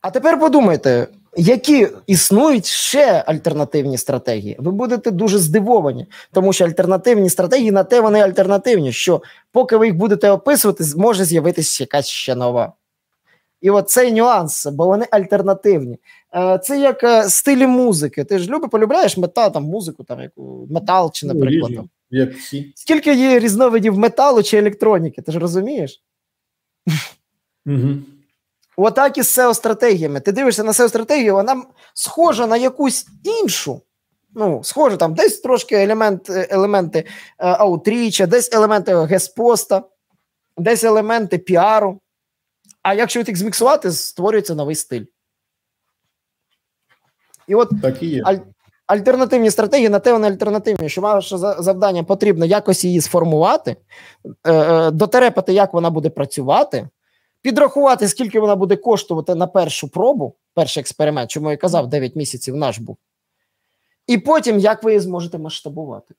А тепер подумайте, які існують ще альтернативні стратегії. Ви будете дуже здивовані, тому що альтернативні стратегії, на те вони альтернативні, що поки ви їх будете описувати, може з'явитися якась ще нова. І от цей нюанс, бо вони альтернативні. Це як стилі музики. Ти ж полюбляєш метал, там, музику, там, яку, метал чи, наприклад. Там. Як всі. Скільки є різновидів металу чи електроніки, ти ж розумієш? Угу. Отак і з SEO-стратегіями. Ти дивишся на SEO-стратегію, вона схожа на якусь іншу. Ну, схоже, там десь трошки елементи аутріча, десь елементи геспоста, десь елементи піару. А якщо їх зміксувати, створюється новий стиль. І от так і є. Альтернативні стратегії, на те вони альтернативні, що ваше завдання потрібно якось її сформувати, дотерепати, як вона буде працювати, підрахувати, скільки вона буде коштувати на першу пробу, перший експеримент, чому я казав, 9 місяців наш був. І потім, як ви її зможете масштабувати.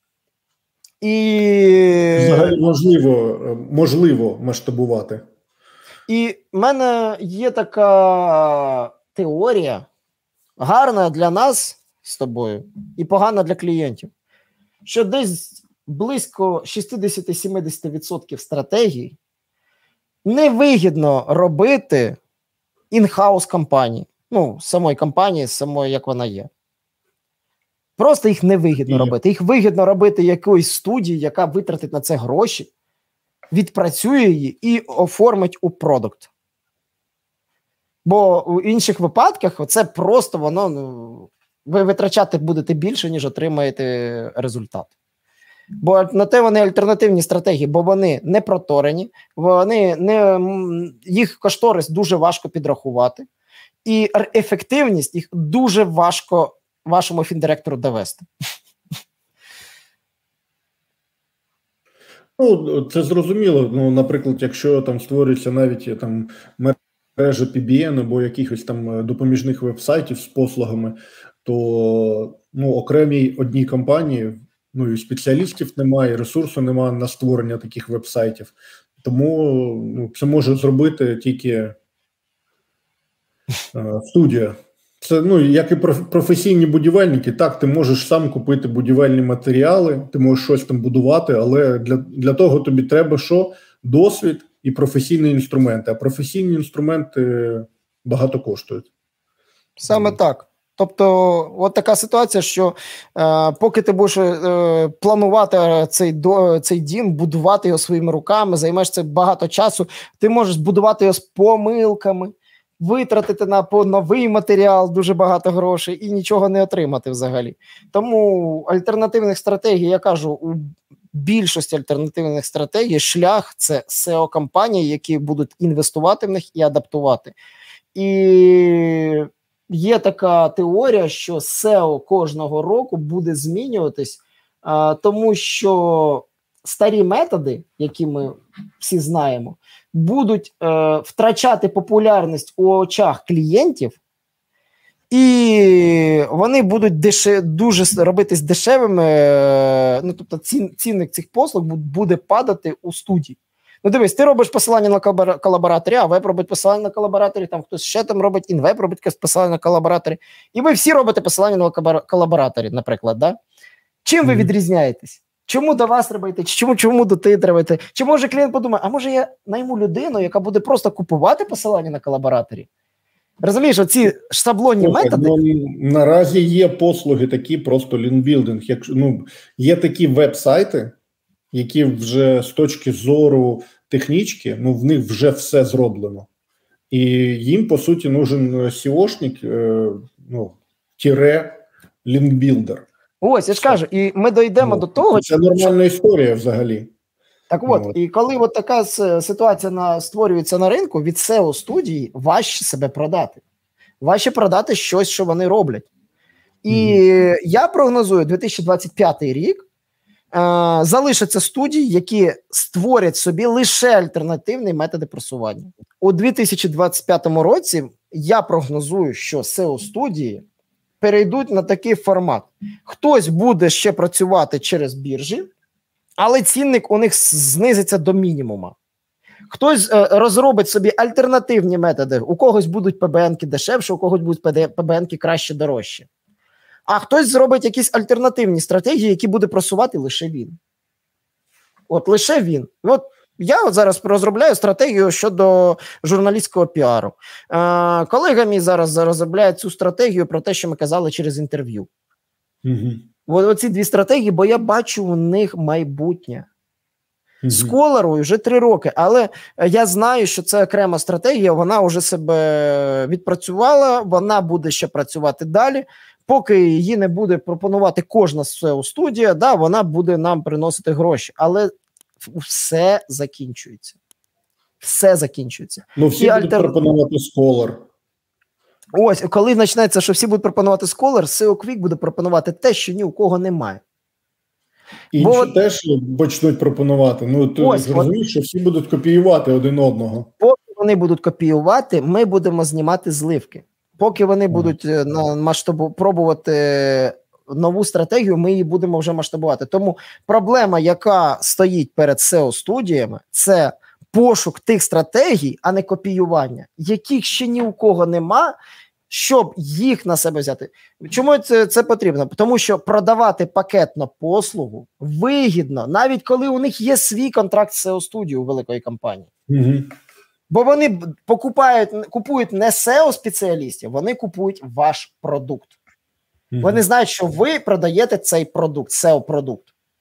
І... Взагалі можливо масштабувати. І в мене є така теорія, гарна для нас з тобою і погана для клієнтів, що десь близько 60-70% стратегій невигідно робити in-house компанії. Ну, самої компанії, самої, як вона є. Просто їх невигідно робити. Їх вигідно робити якоїсь студії, яка витратить на це гроші, відпрацює її і оформить у продукт. Бо у інших випадках це просто воно, ну, ви витрачати будете більше, ніж отримаєте результат. Бо на те вони альтернативні стратегії, бо вони не проторені, їх кошторис дуже важко підрахувати, і ефективність їх дуже важко вашому фіндиректору довести. Ну, це зрозуміло. Ну, наприклад, якщо там створюється навіть там мережа PBN або якихось там допоміжних веб-сайтів з послугами, то ну, окремій одній компанії, ну, і спеціалістів немає, ресурсу немає на створення таких веб-сайтів. Тому ну, це може зробити тільки студія. Це, ну, як і професійні будівельники, так, ти можеш сам купити будівельні матеріали, ти можеш щось там будувати, але для того тобі треба що? Досвід і професійні інструменти. А професійні інструменти багато коштують. Саме так. Тобто, от така ситуація, що поки ти будеш планувати цей дім, будувати його своїми руками, займеш це багато часу, ти можеш збудувати його з помилками, витратити на новий матеріал дуже багато грошей і нічого не отримати взагалі. Тому альтернативних стратегій, я кажу, у більшості альтернативних стратегій шлях – це SEO-компанії, які будуть інвестувати в них і адаптувати. І є така теорія, що SEO кожного року буде змінюватись, тому що старі методи, які ми всі знаємо, будуть втрачати популярність у очах клієнтів, і вони будуть дуже робитись дешевими, ну, тобто цінник цих послуг буде падати у студії. Ну, дивись, ти робиш посилання на колабораторі, а веб робить посилання на колабораторі, там хтось ще там робить, інвеб робить посилання на колабораторі, і ви всі робите посилання на колабораторі, наприклад, да? Чим ви відрізняєтесь? Чому до вас треба йти? Чому до ти треба йти? Чи може клієнт подумає, а може я найму людину, яка буде просто купувати посилання на колабораторі? Розумієш, оці шаблонні методи? Ну, наразі є послуги такі, просто лінкбілдинг. Ну, є такі веб-сайти, які вже з точки зору технічки, ну, в них вже все зроблено. І їм, по суті, нужен SEOшник, ну, лінкбілдер. Ось, я ж кажу, і ми дійдемо до того... Це нормальна історія взагалі. Так от, і коли от така ситуація створюється на ринку, від SEO-студії важче себе продати. Важче продати щось, що вони роблять. І я прогнозую, 2025 рік залишаться студії, які створять собі лише альтернативні методи просування. У 2025 році я прогнозую, що SEO-студії перейдуть на такий формат. Хтось буде ще працювати через біржі, але цінник у них знизиться до мінімума. Хтось розробить собі альтернативні методи. У когось будуть ПБНки дешевше, у когось будуть ПБНки краще, дорожче. А хтось зробить якісь альтернативні стратегії, які буде просувати лише він. От лише він. От я зараз розробляю стратегію щодо журналістського піару. Колега мій зараз розробляє цю стратегію про те, що ми казали через інтерв'ю. Оці дві стратегії, бо я бачу у них майбутнє. З Колорою вже 3 роки, але я знаю, що це окрема стратегія, вона вже себе відпрацювала, вона буде ще працювати далі. Поки її не буде пропонувати кожна SEO-студія, да, вона буде нам приносити гроші. Але все закінчується. Все закінчується. Ну, всі будуть пропонувати Scholar. Ось, коли почнеться, що всі будуть пропонувати Scholar, SEO Quick буде пропонувати те, що ні у кого немає. Інші теж почнуть пропонувати. Ну, ти розумієш, що всі будуть копіювати один одного. Поки вони будуть копіювати, ми будемо знімати зливки. Поки вони будуть пробувати нову стратегію, ми її будемо вже масштабувати. Тому проблема, яка стоїть перед SEO-студіями, це пошук тих стратегій, а не копіювання, яких ще ні у кого нема, щоб їх на себе взяти. Чому це потрібно? Тому що продавати пакетно послугу вигідно, навіть коли у них є свій контракт з SEO-студією у великої компанії. Бо вони купують не SEO-спеціалістів, вони купують ваш продукт. Вони знають, що ви продаєте цей продукт, SEO-продукт.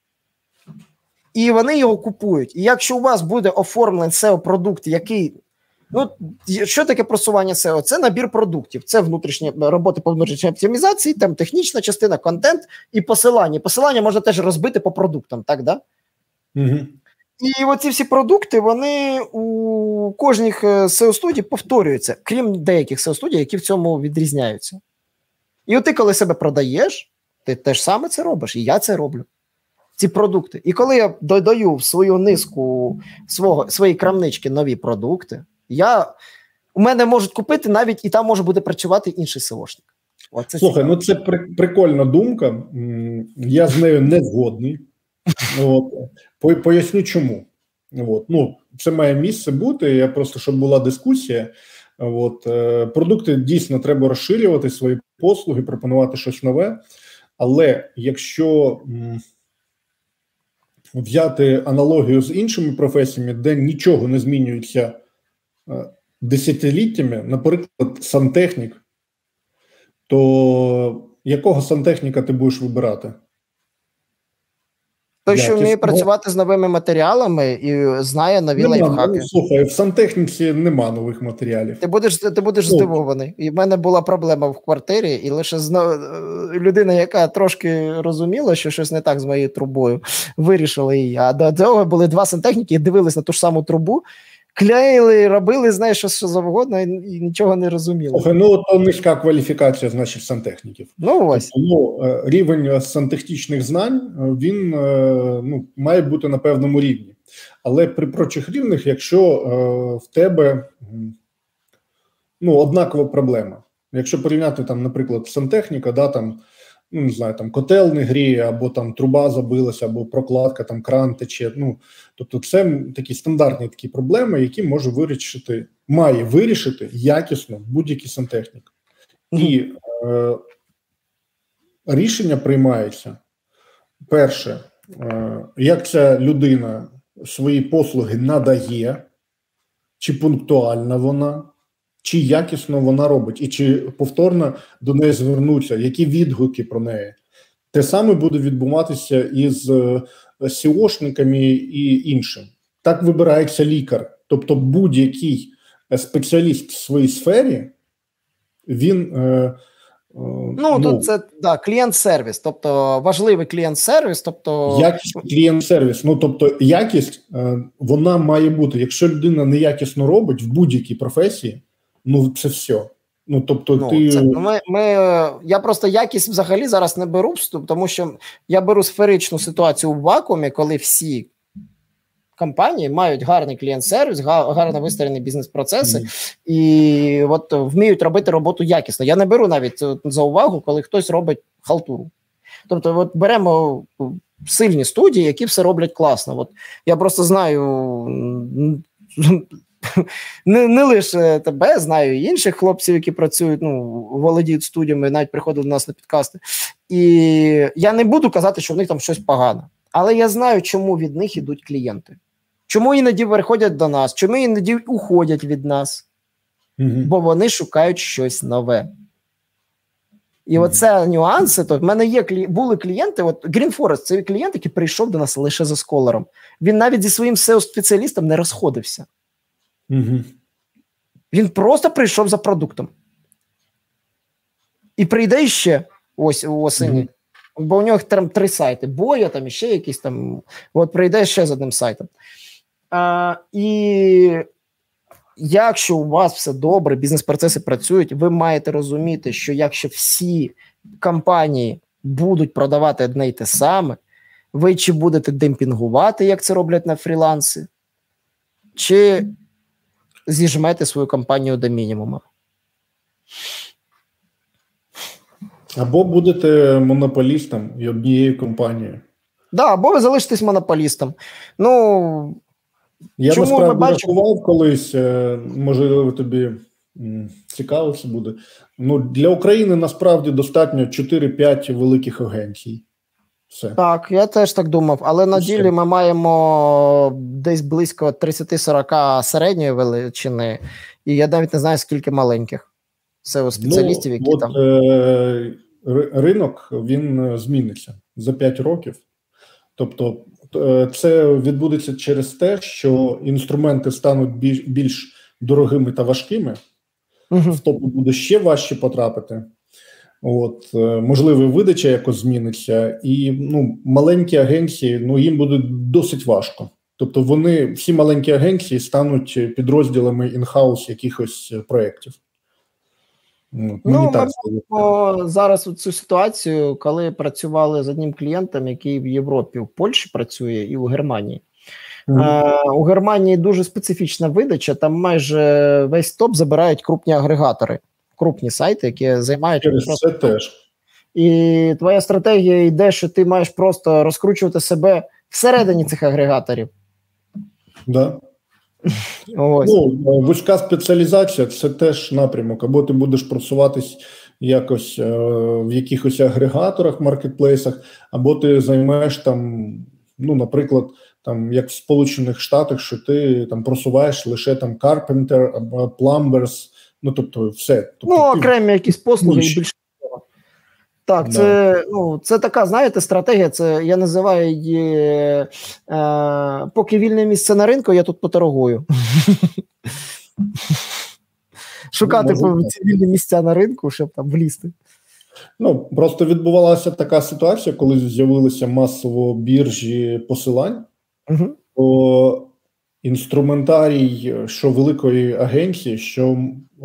І вони його купують. І якщо у вас буде оформлений SEO-продукт, який... Ну, що таке просування SEO? Це набір продуктів. Це внутрішні роботи по внутрішній оптимізації, там технічна частина, контент і посилання. Посилання можна теж розбити по продуктам, так, да? І оці всі продукти, вони у кожній SEO-студії повторюються, крім деяких SEO-студій, які в цьому відрізняються. І от ти, коли себе продаєш, ти теж саме це робиш, і я це роблю. Ці продукти. І коли я додаю в свою низку своєї крамнички нові продукти, у мене можуть купити навіть, і там може буде працювати інший SEOшник. Слухай, ну це прикольна думка, я з нею не згодний. Поясню чому. Ну, це має місце бути, я просто, щоб була дискусія. Продукти дійсно треба розширювати, свої послуги, пропонувати щось нове, але якщо взяти аналогію з іншими професіями, де нічого не змінюється десятиліттями, наприклад, сантехнік, то якого сантехніка ти будеш вибирати? Той, що вміє працювати з новими матеріалами і знає нові лайфхаки. Слухай, в сантехніці нема нових матеріалів. Ти будеш здивований. І в мене була проблема в квартирі, і лише людина, яка трошки розуміла, що щось не так з моєю трубою, вирішила її. А до цього були 2 сантехніки і дивились на ту ж саму трубу, клеїли, робили, знаєш, що завгодно, і нічого не розуміли. Слухай, ну, то низька кваліфікація, значить, сантехніків. Ну, ось. Тому рівень сантехнічних знань, він має бути на певному рівні. Але при прочих рівнях, якщо в тебе однакова проблема. Якщо порівняти, там, наприклад, сантехніка, да, там, не знаю, там котел не гріє, або там труба забилася, або прокладка, там кран тече. Тобто це такі стандартні такі проблеми, які має вирішити якісно будь-який сантехнік. І рішення приймається, перше, як ця людина свої послуги надає, чи пунктуальна вона, чи якісно вона робить, і чи повторно до неї звернуться, які відгуки про неї. Те саме буде відбуватися із SEOшниками і іншим. Так вибирається лікар. Тобто будь-який спеціаліст в своїй сфері, він... тут це клієнт-сервіс, тобто важливий клієнт-сервіс, тобто... Якість клієнт-сервіс, тобто якість, вона має бути. Якщо людина неякісно робить в будь-якій професії, це все. Я просто якість взагалі зараз не беру, тому що я беру сферичну ситуацію в вакуумі, коли всі компанії мають гарний клієнт-сервіс, гарно вистроєні бізнес-процеси і вміють робити роботу якісно. Я не беру навіть за увагу, коли хтось робить халтуру. Тобто беремо сильні студії, які все роблять класно. Я просто знаю не лише тебе, знаю і інших хлопців, які працюють, володіють студіями, навіть приходили до нас на підкасти. І я не буду казати, що в них там щось погане. Але я знаю, чому від них ідуть клієнти. Чому іноді приходять до нас, чому іноді уходять від нас. Бо вони шукають щось нове. І оце нюанси. То в мене були клієнти, от Green Forest, це клієнт, який прийшов до нас лише за Scholar. Він навіть зі своїм SEO-спеціалістом не розходився. Він просто прийшов за продуктом. І прийде ще ось у осені. Бо у нього там 3 сайти. Боя, там іще якісь там. От прийде ще з одним сайтом. І якщо у вас все добре, бізнес-процеси працюють, ви маєте розуміти, що якщо всі компанії будуть продавати одне й те саме, ви чи будете демпінгувати, як це роблять на фрілансі, чи зіжмете свою компанію до мінімуму. Або будете монополістом і однією компанією. Да, або ви залишитесь монополістом. Я насправді рахував колись, можливо, тобі цікаво це буде. Для України насправді достатньо 4-5 великих агенцій. Все. Так, я теж так думав, але на ділі ми маємо десь близько 30-40 середньої величини, і я навіть не знаю, скільки маленьких SEO-спеціалістів, які там. Ринок, він зміниться за 5 років. Тобто це відбудеться через те, що інструменти стануть більш дорогими та важкими, в топу буде ще важче потрапити. Можливо, видача якось зміниться, і маленькі агенції, їм буде досить важко. Тобто всі маленькі агенції стануть підрозділами in-house якихось проєктів. Ми бачимо зараз цю ситуацію, коли працювали з одним клієнтом, який в Європі, в Польщі працює і у Германії. У Германії дуже специфічна видача, там майже весь топ забирають крупні агрегатори, крупні сайти, які займають... Це теж. І твоя стратегія йде, що ти маєш просто розкручувати себе всередині цих агрегаторів. Да. Вузька спеціалізація – це теж напрямок. Або ти будеш просуватись якось в якихось агрегаторах, маркетплейсах, або ти займаєш там, наприклад, там, як в Сполучених Штатах, що ти там просуваєш лише там Carpenter або Plumbers, тобто все. Окремі якісь послуги і більше. Так, це така, знаєте, стратегія, це я називаю її поки вільне місце на ринку, я тут поторгую. Шукати вільні місця на ринку, щоб там влізти. Просто відбувалася така ситуація, коли з'явилися масово біржі посилань, то інструментарій, що великої агенції, що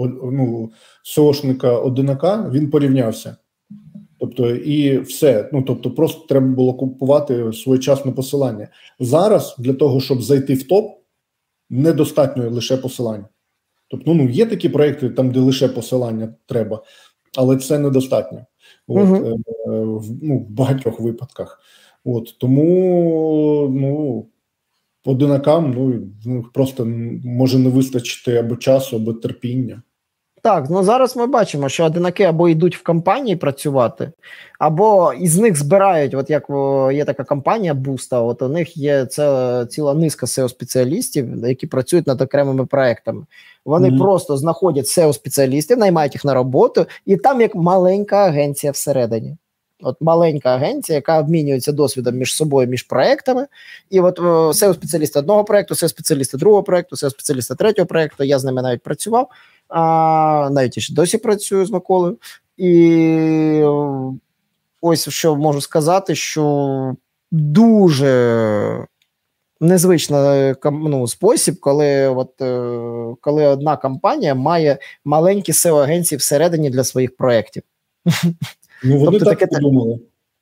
SEOшника-одинака, він порівнявся. Тобто, і все. Тобто, просто треба було купувати своєчасне посилання. Зараз, для того, щоб зайти в топ, недостатньо лише посилання. Тобто, є такі проекти, там, де лише посилання треба, але це недостатньо. В багатьох випадках. Тому, одинакам, просто може не вистачити або часу, або терпіння. Так, зараз ми бачимо, що одинаки або йдуть в компанії працювати, або із них збирають, от як є така компанія Буста, от у них є ціла низка SEO-спеціалістів, які працюють над окремими проектами. Вони просто знаходять SEO-спеціалістів, наймають їх на роботу, і там як маленька агенція всередині. От маленька агенція, яка обмінюється досвідом між собою, між проектами, і от SEO-спеціалісти одного проекту, SEO-спеціалісти другого проекту, SEO-спеціалісти третього проекту, я з ними навіть працював, навіть і ще досі працюю з Миколою. І ось що можу сказати, що дуже незвичний спосіб, коли одна компанія має маленькі SEO-агенції всередині для своїх проєктів. Вони так подумали.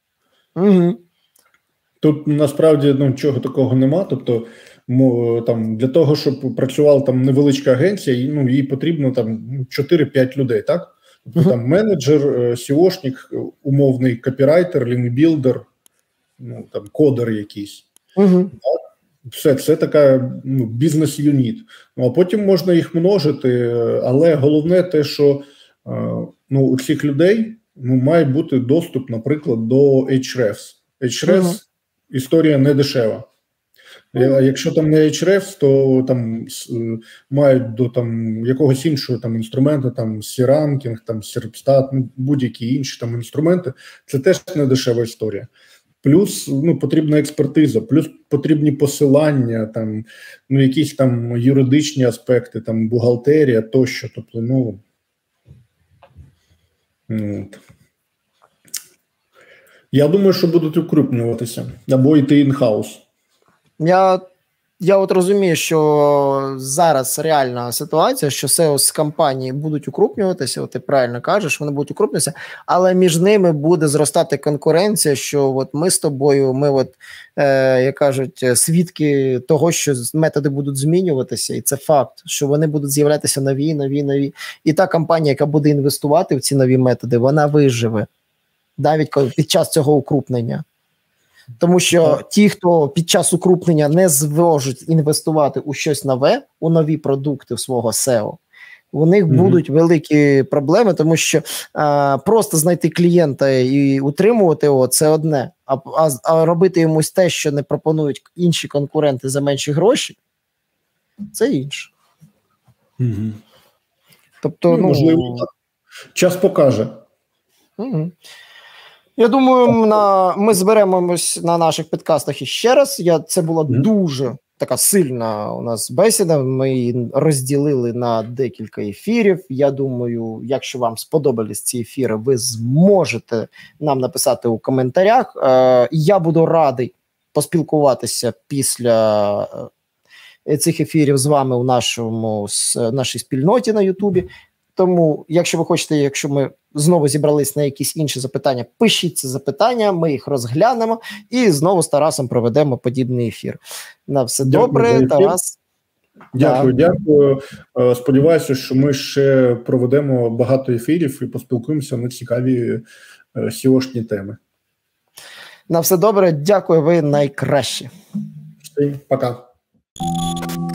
Тут насправді нічого такого нема, тобто там для того, щоб працювала там невеличка агенція, їй потрібно там 4-5 людей, так? Тобто там менеджер, SEOшник, умовний копірайтер, лінкбілдер, там кодер якийсь. Все, це така бізнес-юніт. Ну, а потім можна їх множити, але головне те, що у цих людей має бути доступ, наприклад, до Ahrefs. Ahrefs історія не дешева. Якщо там не Ahrefs, то там мають до там якогось іншого там інструменту, там C-Ranking, там Serpstat, будь-які інші там інструменти. Це теж не дешева історія. Плюс потрібна експертиза, плюс потрібні посилання, там якісь там юридичні аспекти, там бухгалтерія тощо. Тобто, я думаю, що будуть укрупнюватися або йти in-house. Я от розумію, що зараз реальна ситуація, що SEO компанії будуть укрупнюватися, от ти правильно кажеш, вони будуть укрупнюватися, але між ними буде зростати конкуренція, що от ми з тобою, як кажуть, свідки того, що методи будуть змінюватися, і це факт, що вони будуть з'являтися нові. І та компанія, яка буде інвестувати в ці нові методи, вона виживе навіть під час цього укрупнення. Тому що ті, хто під час укрупнення не зможуть інвестувати у щось нове, у нові продукти в свого SEO, у них будуть великі проблеми, тому що просто знайти клієнта і утримувати його – це одне, а робити йомусь те, що не пропонують інші конкуренти за менші гроші – це інше. Тобто, можливо, так. Час покаже. Я думаю, ми зберемось на наших підкастах іще раз. Це була дуже така сильна у нас бесіда. Ми її розділили на декілька ефірів. Я думаю, якщо вам сподобались ці ефіри, ви зможете нам написати у коментарях. Я буду радий поспілкуватися після цих ефірів з вами у нашій спільноті на Ютубі. Тому, якщо ви хочете, якщо ми знову зібрались на якісь інші запитання, пишіть ці запитання, ми їх розглянемо і знову з Тарасом проведемо подібний ефір. На все добре, Тарас. Дякую. Сподіваюся, що ми ще проведемо багато ефірів і поспілкуємося на цікаві SEO-шні теми. На все добре, дякую, ви найкращі. Всім пока.